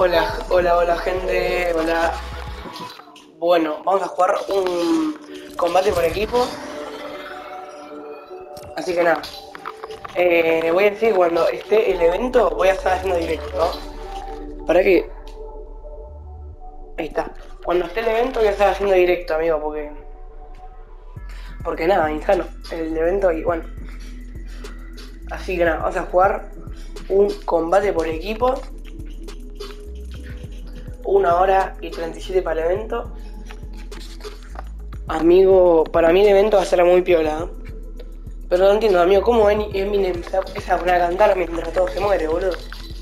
Hola, hola, hola gente, hola. Bueno, vamos a jugar un combate por equipo. Así que nada, voy a decir cuando esté el evento voy a estar haciendo directo, ¿no? Para que... Ahí está. Cuando esté el evento voy a estar haciendo directo, amigo, porque nada, insano el evento y bueno. Así que nada, vamos a jugar un combate por equipo. 1 hora y 37 para el evento. Amigo, para mí el evento va a ser muy piola, ¿eh? Pero no entiendo, amigo, ¿cómo Eminem se empieza a poner a cantar mientras todo se muere, boludo?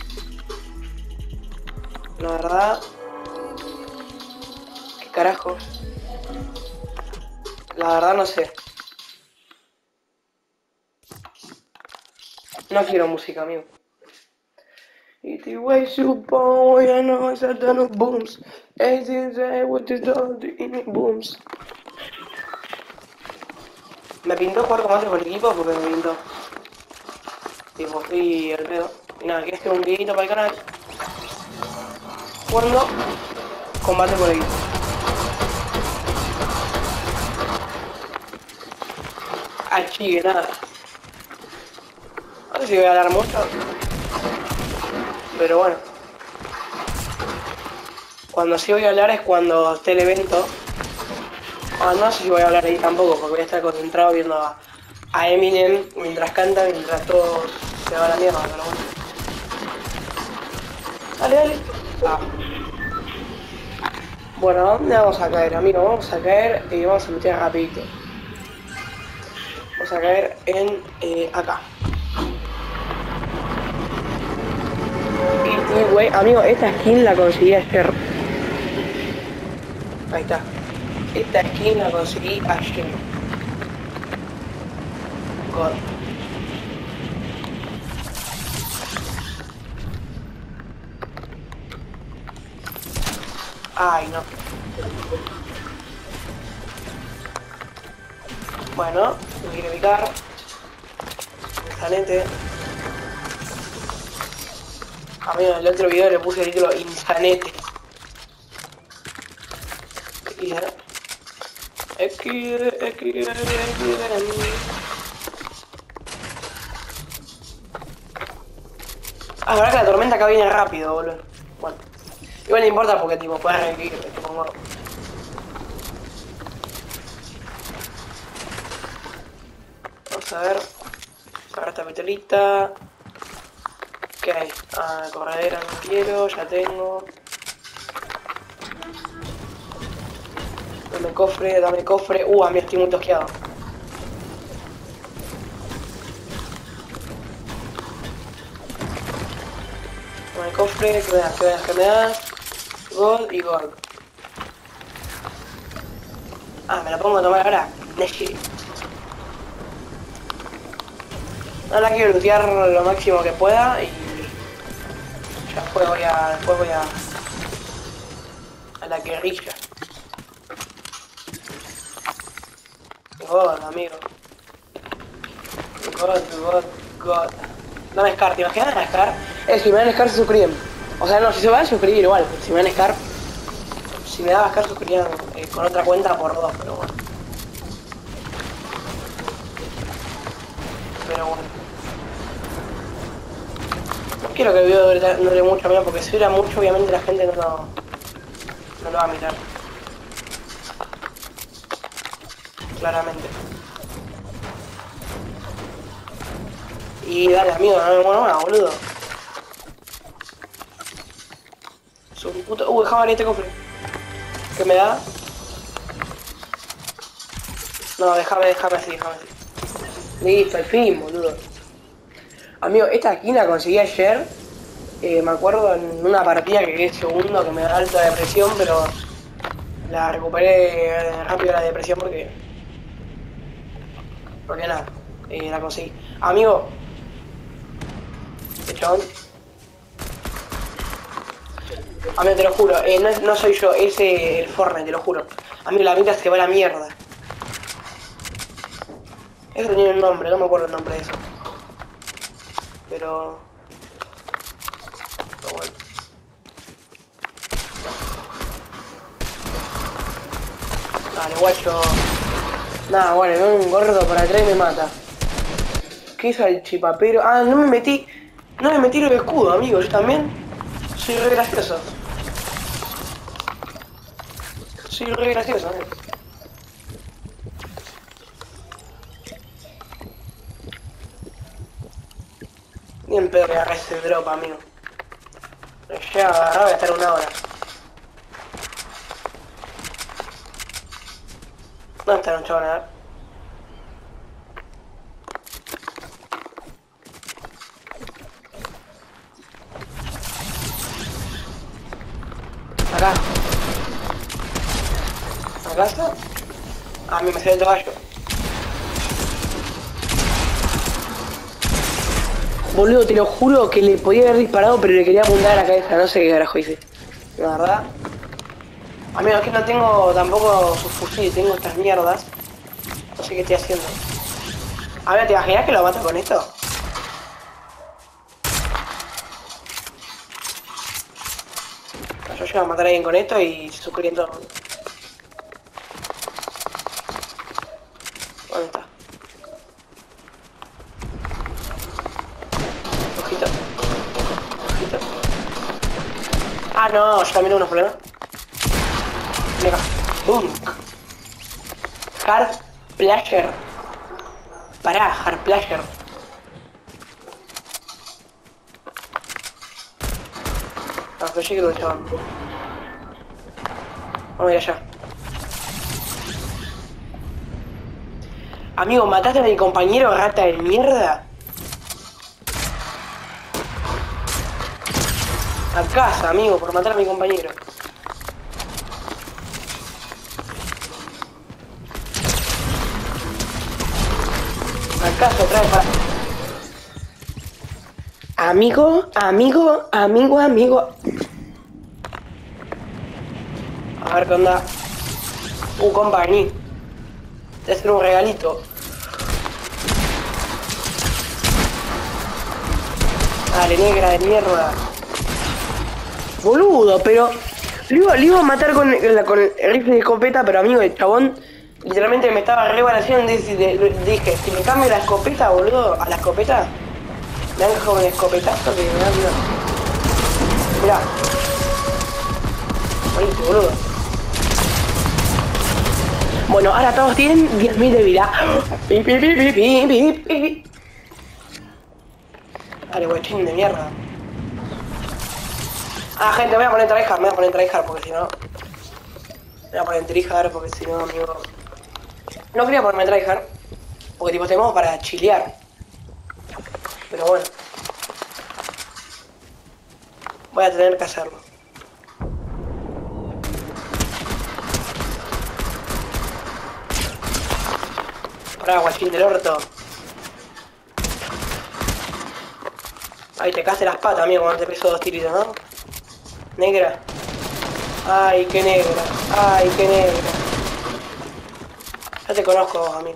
La verdad, ¿qué carajo? La verdad no sé. No quiero música, amigo. It ways you boy, I know it's a ton of booms. As is what is the booms. Me pintó jugar combate por equipo porque me pintó. Tipo, fui al pedo. Y nada, que este es un videito para el canal. Jugando combate por equipo. Aquí que nada. No sé si voy a hablar mucho. Pero bueno. Cuando sí voy a hablar es cuando esté el evento. Ah, no sé si voy a hablar ahí tampoco, porque voy a estar concentrado viendo a Eminem mientras canta, mientras todo se va a la mierda, pero bueno. Dale, dale. Ah. Bueno, ¿a dónde vamos a caer, amigo? Vamos a caer y vamos a meter rapidito. Vamos a caer en acá. Y güey, amigo, esta skin la conseguí ayer. Ahí está. Esta skin la conseguí ayer. God. Ay, no. Bueno, me quiero picar. Insanete. Amigo, en el otro video le puse el título Insanete. Y ya. Ah, la verdad que la tormenta acá viene rápido, boludo. Bueno. Igual no importa porque tipo puedes revivir, tipo muerto. Vamos a ver. Agarrar esta petrolita. ¿Qué hay? Ah, corredera no quiero, ya tengo. Dame cofre, dame cofre. A mí estoy muy tosqueado. Dame cofre, ¿qué me das? ¿Qué me das? ¿Qué me das? Gold y gold. Ah, me la pongo a tomar ahora. Neshi. No la quiero lootear lo máximo que pueda y ya después voy a la guerrilla. God, amigo. God. Dame Scar, ¿te imaginas a Scar? Si me dan Scar se suscriben. O sea, no, si se van a suscribir igual. Si me dan Scar, si me daba Scar suscribían con otra cuenta por 2, pero bueno. Pero bueno. No quiero que el video dure mucho, amigo, porque si dura mucho, obviamente la gente no lo va a mirar. Claramente. Y dale, amigo, no me muero más, boludo. Su puto... déjame este cofre. ¿Qué me da? No, déjame así. Listo, al fin, boludo. Amigo, esta skin la conseguí ayer. Me acuerdo en una partida que quedé segundo, que me da alta depresión, pero la recuperé rápido la depresión porque nada, la conseguí. Amigo, este chabón. Amigo, te lo juro, no soy yo, es el Fortnite, te lo juro. Amigo, la mitad se va a la mierda. Eso tenía un nombre, no me acuerdo el nombre de eso. Pero bueno. Dale, guacho. Nada, bueno, me un gordo por atrás y me mata. ¿Qué hizo el chipapero? Ah, no me metí. No me metí el escudo, amigo. Yo también soy re gracioso. Soy re gracioso, amigo. Ni en pedo que agarré ese drop, amigo. Me llega a agarrar, voy a estar una hora. ¿Dónde está un chabón? A ver. Acá. ¿Acá está? A mí me salió el caballo. Boludo, te lo juro que le podía haber disparado, pero le quería apuntar a la cabeza. No sé qué carajo hice. La verdad. Amigo, es que no tengo tampoco su fusil, tengo estas mierdas. No sé qué estoy haciendo. A ver, ¿te imaginas que lo mato con esto? Yo llego a matar a alguien con esto y se suscriben todos. ¿Dónde está? Ojito. Ojito. Ah, no, yo también tengo unos problemas. Venga. Boom. Hard Pleasure. Pará, Hard Pleasure. No, pero yo quiero un chabón. Vamos a ir allá. Amigo, ¿mataste a mi compañero, rata de mierda? A casa, amigo, por matar a mi compañero. A casa otra vez para... Amigo. A ver qué onda. Compa, vení. Te voy a hacer un regalito. Dale, negra de mierda. Boludo, pero... Le iba a matar con el rifle de escopeta, pero amigo, el chabón... Literalmente me estaba rebalanceando y dije, si me cambio la escopeta, boludo, a la escopeta... Me han dejado un escopetazo que me da miedo. Mirá. Moriste, boludo. Bueno, ahora todos tienen 10.000 de vida. Pi, pi, pi, pi, pi, pi, pi. Dale, guachín de mierda. Ah, gente, me voy a poner tryhard, porque si no... Me voy a poner tryhard porque si no, amigo... No quería ponerme tryhard, porque tipo tenemos para chilear. Pero bueno. Voy a tener que hacerlo. Pará, guachín del orto. Ahí te caste las patas, amigo, cuando te peso 2 tiritos, ¿no? Negra. Ay, qué negra. Ay, qué negra. Ya te conozco, amigo.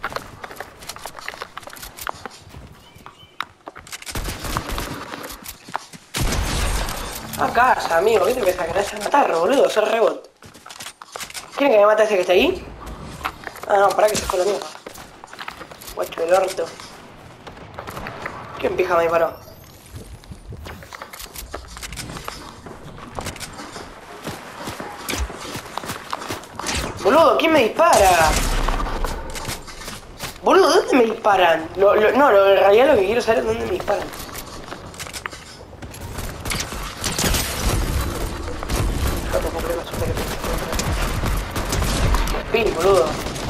A casa, amigo. ¿Qué te pensás que te vas a matar, boludo? Sos rebot. ¿Quieren que me mate ese que está ahí? Ah, no, pará que se fue la mierda. Guacho del orto. ¿Quién pija me disparó? Boludo, ¿quién me dispara? Boludo, ¿dónde me disparan? No, en realidad lo que quiero saber es dónde me disparan. No te puedo creer la suerte que tengo. Pin, boludo.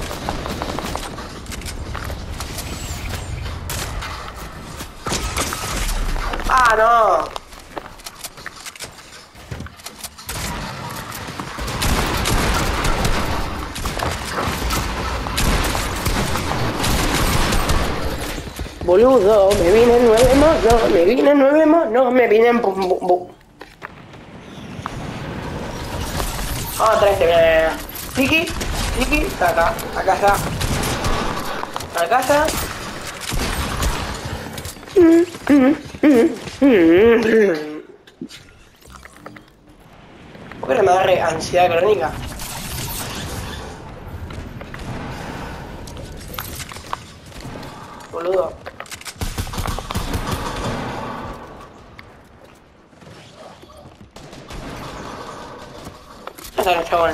Ah, no. Boludo, me vienen 9 monos, me vienen 9 monos, me vienen bum bum bum. Otra vez, Tiki, está acá, acá está. Acá está. ¿Por qué me agarré ansiedad crónica? boludo. Ya están los chabones.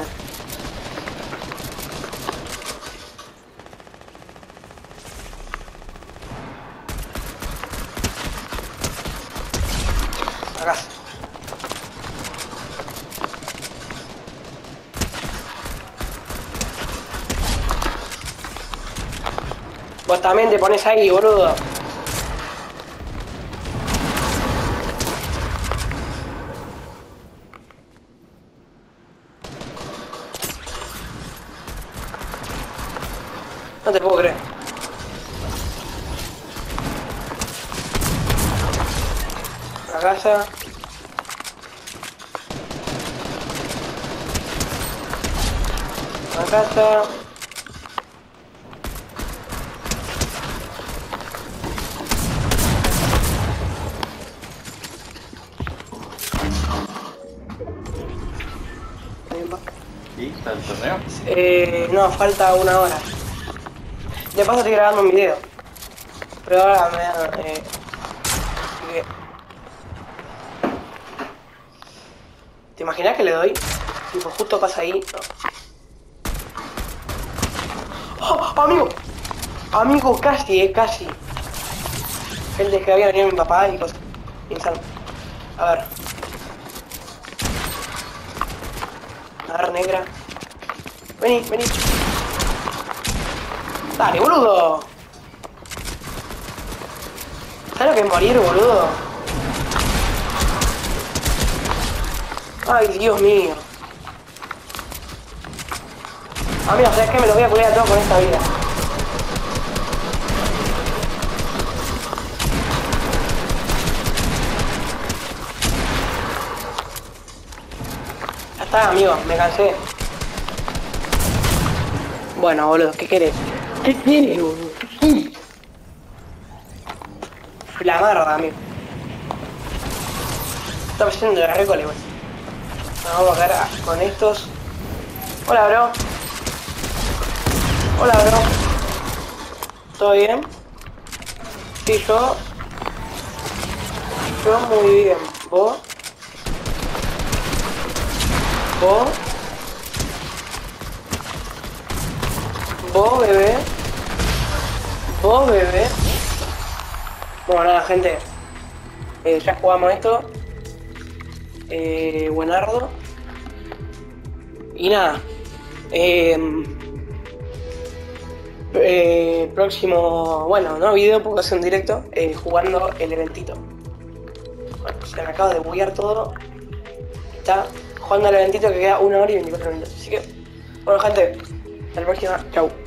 Acá. Vos también te pones ahí, boludo. No te puedo creer. La casa. La casa. ¿Y está el torneo? No, falta 1 hora. De paso estoy grabando un video. Pero ahora me da... así que... ¿Te imaginas que le doy? Tipo, justo pasa ahí. No. ¡Oh, amigo! Amigo, casi, casi. Gente que había venido mi papá y cosas. Insano. A ver. A ver, negra. Vení, vení. Dale, boludo. ¿Sabes lo que es morir, boludo? Ay, Dios mío. Amigo, ¿sabes qué? Me lo voy a cuidar todo con esta vida. Ya está, amigo, me cansé. Bueno, boludo, ¿qué querés? ¿Qué querés, boludo? ¿Qué? La marra, amigo. Estaba yendo de récole, güey. Vamos a quedar con estos. Hola, bro. Hola, bro. ¿Todo bien? Sí, yo muy bien. ¿Vos? ¿Vos? ¿Vos, bebé? ¿Vos, bebé? Bueno, nada, gente. Ya jugamos esto. Buenardo. Y nada. Próximo, bueno, no video, porque hace un directo, jugando el eventito. Bueno, se me acaba de buguear todo. Está jugando el eventito que queda 1 hora y 24 minutos. Así que, bueno, gente, hasta la próxima. Chau.